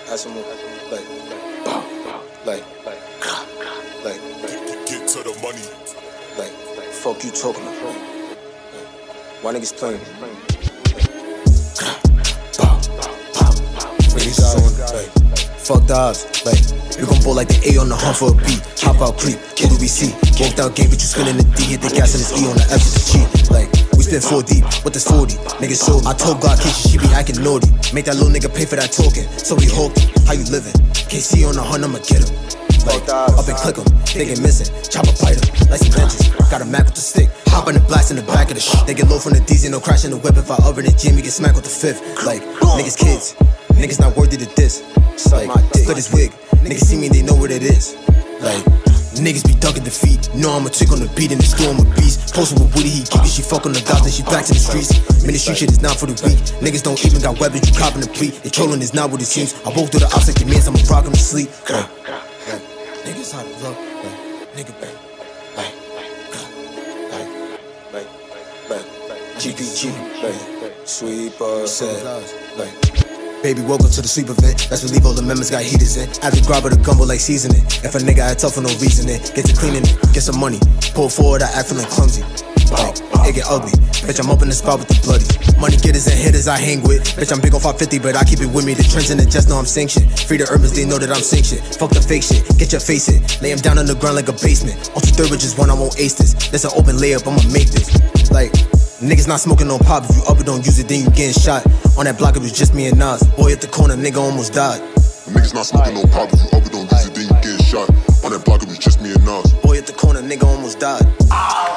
Add some more. Get to the money. Fuck you talking about? Why niggas playing? Fuck the odds, we gon' ball like the A on the hunt for a beat. Hop out, creep, what do we see? Walked out game, but you spinning the D. Hit the gas and it's E on the F, it's a cheat. We spin 4 deep, what this 40? Niggas showed me. I told God, Keisha, she be acting naughty. Make that little nigga pay for that talking. So we hawked him, how you living? KC on the hunt, I'ma get him. Up and click him, they get missing. Chop a bite him, like some benches. Got a Mac with the stick, hop in the blast in the back of the shit. They get low from the DZ, no crash in the whip. If I oven the gym, we get smacked with the fifth. Niggas kids, niggas not worthy to diss. Split his wig, niggas see me, they know what it is. Niggas be ducking defeat. Know I'm a chick on the beat and the store I'm a beast. Posted with Woody, he keep it, she fuck on the dots and she back to the streets. Ministry shit is not for the weak. Niggas don't even got weapons, you copping the plea. They trolling is not what it seems. I woke through the ops like the mans, I'ma rock 'em to sleep. Niggas how to look, nigga bang. GPG, sweeper, baby, welcome to the sleep event. Let's relieve all the members, got heaters in. Add the grab of the gumbo like seasoning. If a nigga act tough for no reasoning, get to cleaning it, get some money. Pull forward, I act feeling clumsy. It get ugly. Bitch, I'm up in the spot with the bloody. Money getters and hitters I hang with. Bitch, I'm big on 550, but I keep it with me. The trends in the just know I'm sink shit. Free the urbans, they know that I'm sink shit. Fuck the fake shit, get your face hit. Lay him down on the ground like a basement. On 2/3 with just one, I won't ace this. That's an open layup, I'ma make this. Niggas not smoking no pop. If you up it, don't use it, then you getting shot. On that block, it was just me and Nas. Boy at the corner, nigga almost died. Niggas not smoking no pop. If you up it, don't use it, then you getting shot. On that block, it was just me and Nas. Boy at the corner, nigga almost died.